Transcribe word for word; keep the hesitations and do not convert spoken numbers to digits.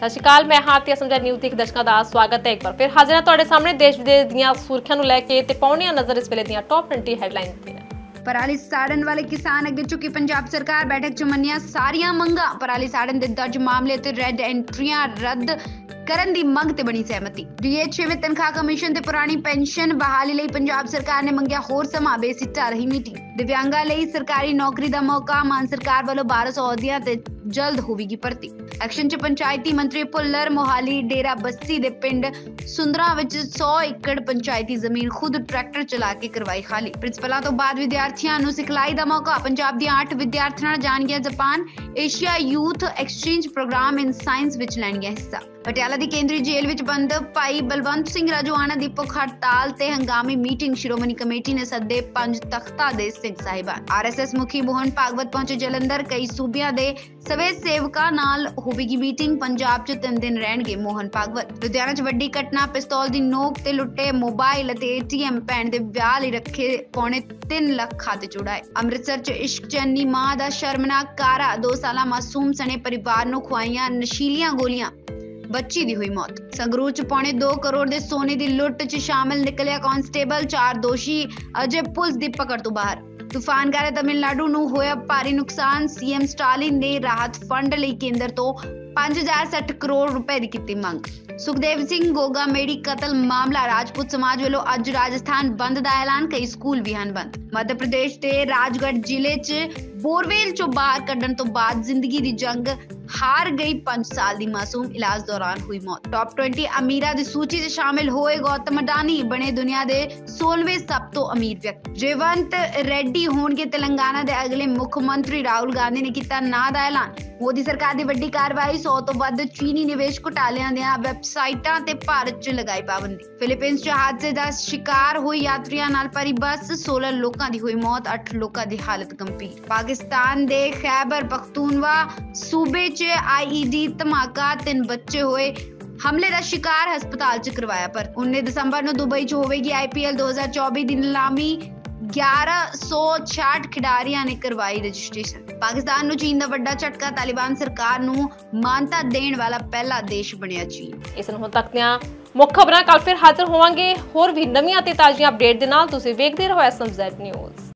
ਸਤਿ ਸ਼੍ਰੀ ਅਕਾਲ, मैं हाँ ਤੇ ਸਮਝਾ ਨਿਊਜ਼ ਦੇਖ ਦਰਸ਼ਕਾਂ ਦਾ ਸਵਾਗਤ ਹੈ। ਇੱਕ ਵਾਰ ਫਿਰ ਹਾਜ਼ਰ ਹਾਂ ਤੁਹਾਡੇ ਸਾਹਮਣੇ ਦੇਸ਼ ਵਿਦੇਸ਼ ਦੀਆਂ ਸੁਰਖੀਆਂ ਨੂੰ ਲੈ ਕੇ ਤੇ ਪਾਉਣੀਆਂ ਨਜ਼ਰ ਇਸ ਵੇਲੇ ਦੀਆਂ ਟੌਪ ਵੀਹ ਹੈਡਲਾਈਨਸ ਤੇ। ਪਰਾਲੀ ਸਾੜਨ ਵਾਲੇ ਕਿਸਾਨ ਅੱਗੇ ਝੁਕੀ ਪੰਜਾਬ ਸਰਕਾਰ, बैठक च ਮੰਨੀਆਂ ਸਾਰੀਆਂ ਮੰਗਾਂ। ਪਰਾਲੀ ਸਾੜਨ ਦੇ ਦਰਜ ਮਾਮਲੇ ਤੇ ਰੈੱਡ ਐਂਟਰੀਆਂ ਰੱਦ ਕਰਨ ਦੀ ਮੰਗ ਤੇ ਬਣੀ ਸਹਿਮਤੀ। ਡੀਏ ਛੇਵੇਂ ਤਨਖਾਹ ਕਮਿਸ਼ਨ ਤੇ ਪੁਰਾਣੀ ਪੈਨਸ਼ਨ ਬਹਾਲੀ ਲਈ ਪੰਜਾਬ ਸਰਕਾਰ ਨੇ ਮੰਗਿਆ ਹੋਰ ਸਮਾਂ, ਬੇਸਿੱਟਾ ਰਹੀ ਮੀਟਿੰਗ। ਦਿਵਿਆਂਗਾਂ ਲਈ ਸਰਕਾਰੀ ਨੌਕਰੀ ਦਾ ਮੌਕਾ, ਮਾਨ ਸਰਕਾਰ ਵੱਲੋਂ ਬਾਰਾਂ ਸੌ ਅਹੁਦਿਆਂ ਤੇ ਜਲਦ ਹੋਵੇਗੀ ਭਰਤੀ। ਐਕਸ਼ਨ ਚ ਪੰਚਾਇਤੀ ਮੰਤਰੀ ਭੁੱਲਰ, ਮੋਹਾਲੀ ਡੇਰਾ ਬੱਸੀ ਦੇ ਪਿੰਡ ਸੁੰਦਰਾ ਵਿੱਚ ਸੌ ਏਕੜ ਪੰਚਾਇਤੀ ਜ਼ਮੀਨ ਖੁਦ ਟਰੈਕਟਰ ਚਲਾ ਕੇ ਕਰਵਾਈ ਖਾਲੀ। ਪ੍ਰਿੰਸੀਪਲਾਂ ਤੋਂ ਬਾਅਦ ਵਿਦਿਆਰਥੀਆਂ ਨੂੰ ਸਿਖਲਾਈ ਦਾ ਮੌਕਾ। ਪੰਜਾਬ ਦੀਆਂ ਅੱਠ ਵਿਦਿਆਰਥਣਾਂ ਜਾਣਗੀਆਂ Japan Asia youth exchange program in science ਵਿੱਚ ਲੈਣਗੀਆਂ ਹਿੱਸਾ। ਪਟਿਆਲਾ ਦੀ ਕੇਂਦਰੀ ਜੇਲ੍ਹ ਵਿੱਚ ਬੰਦ ਭਾਈ ਬਲਵੰਤ ਸਿੰਘ ਰਾਜੋਆਣਾ ਦੀ ਭੁੱਖ ਹੜਤਾਲ ਤੇ ਹੰਗਾਮੀ ਮੀਟਿੰਗ। ਸ਼੍ਰੋਮਣੀ ਕਮੇਟੀ ਨੇ ਸੱਦੇ ਪੰਜ ਤਖਤਾਂ ਦੇ ਸਿੰਘ ਸਾਹਿਬਾਨ। ਆਰਐਸਐਸ ਮੁਖੀ ਮੋਹਨ ਭਾਗਵਤ ਪਹੁੰਚੇ ਜਲੰਧਰ। ਕਈ ਸੂਬਿਆਂ ਦੇ ਸਵੈ ਸੇਵਕਾਂ ਨਾਲ ਹੋਵੇਗੀ ਮੀਟਿੰਗ। ਪੰਜਾਬ 'ਚ ਤਿੰਨ ਦਿਨ ਰਹਿਣਗੇ ਮੋਹਨ ਭਾਗਵਤ। ਲੁਧਿਆਣਾ 'ਚ ਵੱਡੀ ਘਟਨਾ, ਪਿਸਤੌਲ ਦੀ ਨੋਕ ਤੇ ਲੁੱਟੇ ਮੋਬਾਈਲ ਅਤੇ ਏਟੀਐਮ। ਭੈਣ ਦੇ ਵਿਆਹ ਲਈ ਰੱਖੇ ਪੌਣੇ ਤਿੰਨ ਲੱਖ ਖਾਤੇ ਚੁੜਾਏ। ਅੰਮ੍ਰਿਤਸਰ 'ਚ ਇਸ਼ਕ ਚੰਨੀ ਮਾਂ ਦਾ ਸ਼ਰਮਨਾਕ ਕਾਰਾ, ਦੋ ਸਾਲਾ ਮਾਸੂਮ ਸਣੇ ਪਰਿਵਾਰ ਨੂੰ ਖੁਆਈਆਂ ਨਸ਼ੀਲੀਆਂ ਗੋਲੀਆਂ, ਬੱਚੀ ਦੀ ਹੋਈ ਮੌਤ। ਸੰਗਰੂਰ ਚ ਪੌਣੇ ਦੋ ਕਰੋੜ ਦੇ ਸੋਨੇ ਦੀ ਲੁੱਟ ਚ ਸ਼ਾਮਲ ਨਿਕਲਿਆ ਕਾਂਸਟੇਬਲ, ਚਾਰ ਦੋਸ਼ੀ ਅਜੇ ਪੁਲਿਸ ਦੀ ਪਕੜ ਤੋਂ ਬਾਹਰ। ਤੂਫਾਨ ਕਾਰਨ ਤਮਿਲਨਾਡੂ ਨੂੰ ਹੋਇਆ ਭਾਰੀ ਨੁਕਸਾਨ। ਸੀਐਮ ਸਟਾਲਿਨ ਨੇ ਰਾਹਤ ਫੰਡ ਲਈ ਕੇਂਦਰ ਤੋਂ ਪੰਜ ਹਜ਼ਾਰ ਸੱਠ ਕਰੋੜ ਰੁਪਏ ਦੀ ਕੀਤੀ ਮੰਗ। ਸੁਖਦੇਵ ਸਿੰਘ ਗੋਗਾ ਮੇੜੀ ਕਤਲ ਮਾਮਲਾ, ਰਾਜਪੂਤ ਸਮਾਜ ਵੱਲੋਂ ਅੱਜ ਰਾਜਸਥਾਨ ਬੰਦ ਦਾ ਐਲਾਨ, ਕਈ ਸਕੂਲ ਵੀ ਹਨ ਬੰਦ। ਮੱਧ ਪ੍ਰਦੇਸ਼ ਦੇ ਰਾਜਗੜ੍ਹ ਜ਼ਿਲ੍ਹੇ 'ਚ ਬੋਰਵੇਲ 'ਚੋਂ ਬਾਹਰ ਕੱਢਣ ਤੋਂ ਬਾਅਦ ਜ਼ਿੰਦਗੀ ਦੀ ਜੰਗ ਹਾਰ ਗਈ ਪੰਜ ਸਾਲ ਦੀ ਮਾਸੂਮ, ਇਲਾਜ ਦੌਰਾਨ ਹੋਈ ਮੌਤ। ਟੌਪ ਵੀਹ ਅਮੀਰਾਂ ਦੀ ਸੂਚੀ 'ਚ ਸ਼ਾਮਿਲ ਹੋਏ ਗੌਤਮ ਅਡਾਨੀ, ਬਣੇ ਦੁਨੀਆ ਦੇ ਸੋਲਵੇਂ ਸਭ ਤੋਂ ਅਮੀਰ ਵਿਅਕਤੀ। ਰੇਵੰਤ ਰੈਡੀ ਹੋਣਗੇ ਤੇਲੰਗਾਨਾ ਦੇ ਅਗਲੇ ਮੁੱਖ ਮੰਤਰੀ। ਰਾਹੁਲ ਗਾਂਧੀ ਨੇ ਕੀਤਾ ਨਾਂ ਦਾ ਐਲਾਨ। ਮੋਦੀ ਸਰਕਾਰ ਦੀ ਵੱਡੀ ਕਾਰਵਾਈ, ਸੌ ਤੋਂ ਵੱਧ ਚੀਨੀ ਨਿਵੇਸ਼ ਘੁਟਾਲਿਆਂ ਦੀਆਂ ਵੈਬਸਾਈਟਾਂ ਤੇ ਭਾਰਤ 'ਚ ਲਗਾਈ ਪਾਬੰਦੀ। ਫਿਲੀਪੀਨਸ 'ਚ ਹਾਦਸੇ ਦਾ ਸ਼ਿਕਾਰ ਹੋਈ ਯਾਤਰੀਆਂ ਨਾਲ ਭਰੀ ਬੱਸ, ਸੋਲ੍ਹਾਂ ਲੋਕਾਂ ਦੀ ਹੋਈ ਮੌਤ, ਅੱਠ ਲੋਕਾਂ ਦੀ ਹਾਲਤ ਗੰਭੀਰ। ਪਾਕਿਸਤਾਨ ਦੇ ਖੈਬਰ ਪਖਤੂਨਵਾ ਸੂਬੇ 'ਚ ਆਈਈਡੀ ਧਮਾਕਾ, ਤਿੰਨ ਬੱਚੇ ਹੋਏ ਹਮਲੇ ਦਾ ਸ਼ਿਕਾਰ, ਹਸਪਤਾਲ 'ਚ ਕਰਵਾਇਆ ਪਰ। ਉੱਨੀ ਦਸੰਬਰ ਨੂੰ ਦੁਬਈ 'ਚ ਹੋਵੇਗੀ ਆਈਪੀਐਲ ਦੋ ਹਜ਼ਾਰ ਚੌਵੀ ਦੀ ਨਿਲਾਮੀ। ਗਿਆਰਾਂ ਸੌ ਛਿਆਹਠ ਖਿਡਾਰੀਆਂ ਨੇ ਕਰਵਾਈ ਰਜਿਸਟ੍ਰੇਸ਼ਨ। ਪਾਕਿਸਤਾਨ ਨੂੰ ਚੀਨ ਦਾ ਵੱਡਾ ਝਟਕਾ, ਤਾਲਿਬਾਨ ਸਰਕਾਰ ਨੂੰ ਮਾਨਤਾ ਦੇਣ ਵਾਲਾ ਪਹਿਲਾ ਦੇਸ਼ ਬਣਿਆ ਚੀਨ। ਇਸ ਨੂੰ ਹੁਣ ਤੱਕ ਦੀਆਂ ਮੁੱਖ ਖਬਰਾਂ, ਕੱਲ ਫਿਰ ਹਾਜ਼ਰ ਹੋਵਾਂਗੇ ਹੋਰ ਵੀ ਨਵੀਆਂ ਤੇ ਤਾਜ਼ੀਆਂ ਅਪਡੇਟ ਦੇ ਨਾਲ। ਤੁਸੀਂ ਵੇਖਦੇ ਰਹੋ ਐਸਐਮਜ਼ੈਡ ਨਿਊਜ਼।